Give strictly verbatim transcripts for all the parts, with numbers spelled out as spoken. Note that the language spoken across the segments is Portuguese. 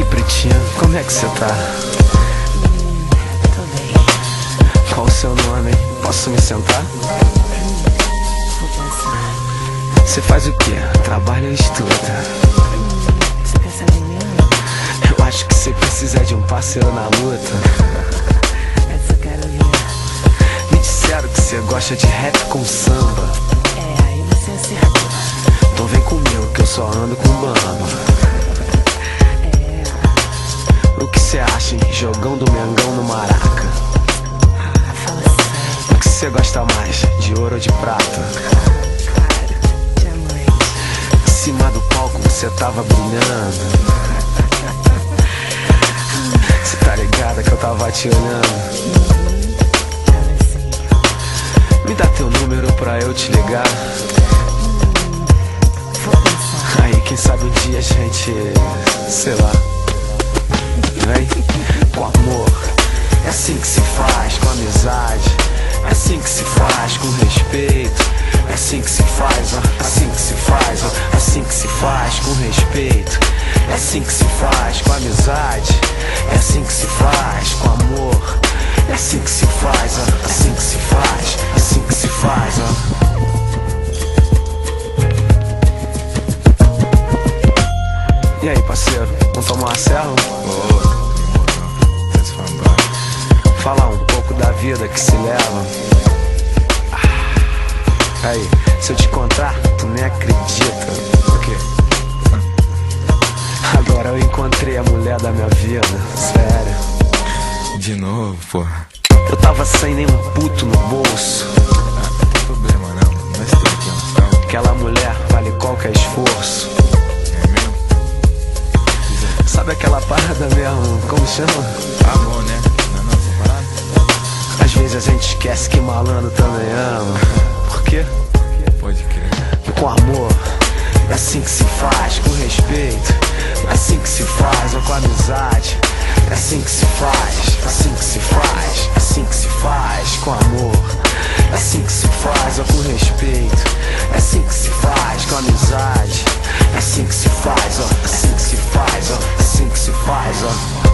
pretinha, como é que você tá? Hum, tô bem. Qual o seu nome, hein? Posso me sentar? Vou pensar. Você faz o quê? Trabalha ou estuda? Hum, você pensa em mim? Eu acho que você precisa de um parceiro na luta. Essa eu quero ver. Me disseram que você gosta de rap com samba. É, aí você acertou. Então vem comigo que eu só ando com bamba. É, O que você acha, hein? Jogão do Mengão no Maraca? ah, fala sério. O que você gosta mais? De ouro ou de prata? Claro, diamante. Em cima do palco você tava brilhando. Você tá ligada que eu tava te olhando? Tava assim. Me dá teu número pra eu te ligar. Vou pensar. Aí quem sabe um dia a gente, sei lá, vem com amor. É assim que se faz, com amizade. É assim que se faz, com respeito. É assim que se faz, ó. Assim que se faz, ó. Assim que se faz, com respeito. É assim que se faz, com amizade. É assim que se faz, com amor. É assim que se faz, ó. Assim que se faz, assim que se faz, ó. E aí, parceiro, vamos tomar uma serra? Falar um pouco da vida que se leva. Ah, aí, se eu te encontrar, tu nem acredita. O quê? Agora eu encontrei a mulher da minha vida, sério. De novo, porra. Eu tava sem nenhum puto no bolso. Ah, não tem problema não, nós temos calma. Aquela mulher vale qualquer esforço. É mesmo? Sabe aquela parada mesmo, como chama? Amor, né? Não é não, essa parada? Às vezes a gente esquece que malandro também ama. Por quê? Pode crer. Com amor. É assim que se faz, com respeito. É assim que se faz, ou com amizade. É assim que se faz, é assim que se faz. É assim que se faz, com amor. É assim que se faz, ou com respeito. É assim que se faz, com amizade. É assim que se faz, ó. É assim que se faz, ó. É assim que se faz, ó.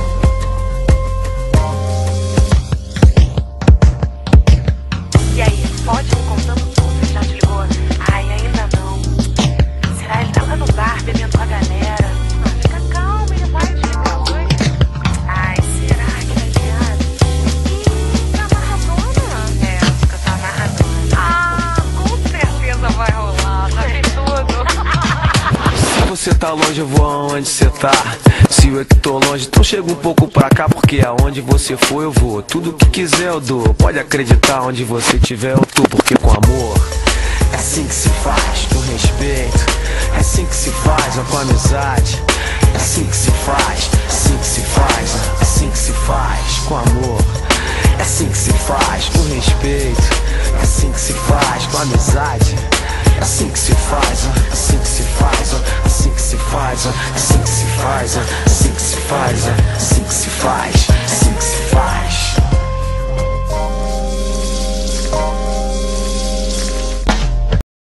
E aí, pode me contando tudo? Já te ligou? Ai, ainda não. Será ele tava no bar bebendo com a galera? Ah, fica calma, ele vai te ligar hoje. Ai, será que vai ligar? Ih, tá amarradona? É, fica tá amarradona. Ah, com certeza vai rolar, já vi tudo. Se você tá longe, eu vou aonde você tá. Se eu que tô longe, então chega um pouco pra cá. Porque aonde você for eu vou, tudo que quiser eu dou. Pode acreditar, onde você tiver eu tô. Porque com amor, é assim que se faz, com respeito. É assim que se faz, ó, com amizade. É assim que se faz, assim que se faz, ó, assim que se faz, com amor. É assim que se faz, com respeito. É assim que se faz, com amizade. É assim que se faz, ó, assim que se faz, ó, assim que se faz, ó, assim que se faz, ó, assim que se faz, ó, assim que se faz.